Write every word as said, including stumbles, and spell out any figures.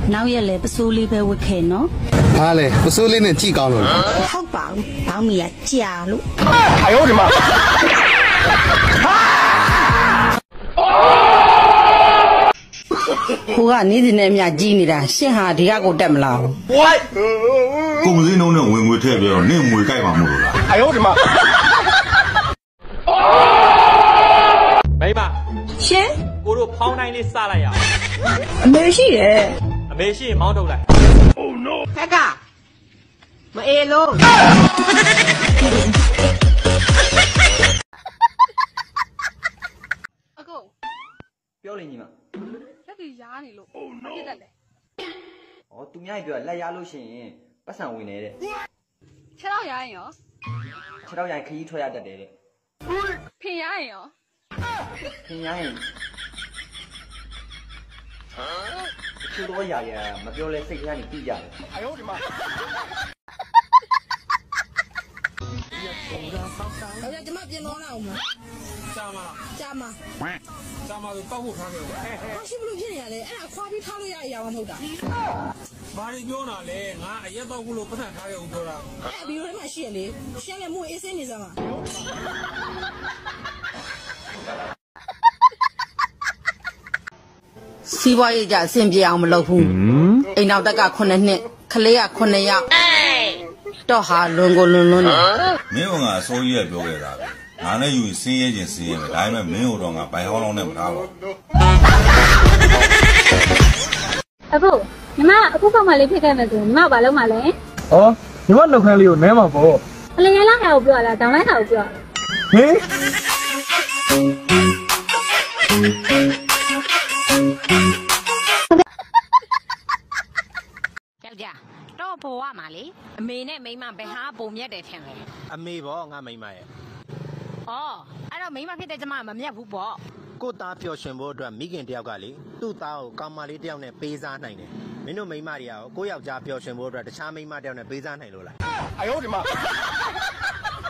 နောက်ရက်လေပစိုးလေးပဲဝတ်ခဲ့နော်ဟာလေပစိုးလေးနဲ့ကြည့်ကောင်းလို့ဟုတ်ပါဘူးဘောင်းမီကကြာလို့哎呦我的妈ကိုကနေ့စဉ်နဲ့အမြကြီးနေတာရှင့်ဟာဒီကကိုတက်မလားဝိုက်ကုန်စည်နှုန်းနဲ့ဝင်ငွေထည့်ပြီးတော့နင့်ငွေကြိုက်ပါမို့လို့လား哎呦我的妈မိမရှင်ကိုတို့ဖောင်းတိုင်းလေးစလိုက်ရအောင်အမေရှိတယ်အမေရှိရင်မောင်းထုတ်လိုက် Oh no ခက်ကမအေလုံးအကိုပြောလိမ့်ညီမလက်ကြီးရားနေလို့ဖြစ်တတ်တယ်ဩသူများပြောလက်ရလို့ရှိရင်ပတ်စံဝင်နေတဲ့ခြေတော့ရားရင်ရောခြေတော့ရင်ခရီးထွက်ရတတ်တယ်တဲ့ဖင်ရားရင်ရောဖင်ရရင်ချိုးတော့ရရမပြောလဲစိတ်ထဲကနေပြီးကြတယ်哎呦我的妈ဟုတ်ကဲ့ကျမပြင်တော့လာအောင်မကြာမကြာမကြာမဆိုတောက်ဖို့ထားခဲ့ဘာရှိမလို့ဖြစ်နေရလဲအဲ့ဒါခွာပြီးထားလို့ရရအောင်မဟုတ်တာဘာတွေပြောတာလဲငါအရက်တော့ခုလို့ပတ်စံထားခဲ့ဦးပြောတာအဲ့ဗီဒီယိုထဲမှာရှိရလေရှမ်းလည်းမို့အေးစင်းနေစမ်းပါစီးပွားရေးကြအဆင်ပြေအောင်မလုပ်ဘူးအိမ်နောက်တက်ကခုနှစ်နှစ်ခလေးကခုနှစ်ယောက်တော့ဟာလွန်ကိုလွန်လွန်းနေမင်းကငါအစိုးရပြောခဲ့တာပဲငါနဲ့ယူစင်းရဲခြင်းစင်းရဲပဲဒါပေမဲ့မင်းတို့တော့ငါဘိုင်ဟောင်းလောင်းနဲ့မထားပါဘူးအခုညီမအခုကောင်မလေးဖြစ်ခဲ့မယ်ဆိုညီမဘာလုပ်မှာလဲဩညီမနှုတ်ခမ်းလေးကိုနဲမှာပေါ့အလျင်လာဟာကိုပြောလားဒေါင်းလိုက်ဟာကိုပြောဟင်ယောက်ျားတော့ဘဝမှာလေအမေနဲ့မိန်းမဘယ်ဟာပုံမြတ်တယ်ထင်လဲအမေပေါ့ငါမိန်းမရဲ့အော်အဲ့တော့မိန်းမဖြစ်တဲ့ကျမမမြတ်ဘူးပေါ့ကိုသားပျော်ရွှင်ဖို့အတွက်မိခင်တယောက်ကလေသူ့သားကိုကောင်မလေးတယောက်နဲ့ပေးစားနိုင်တယ်မင်းတို့မိန်းမတွေကရောကိုယောက်ျားပျော်ရွှင်ဖို့အတွက်တခြားမိန်းမတယောက်နဲ့ပေးစားနိုင်လို့လား哎呦我的妈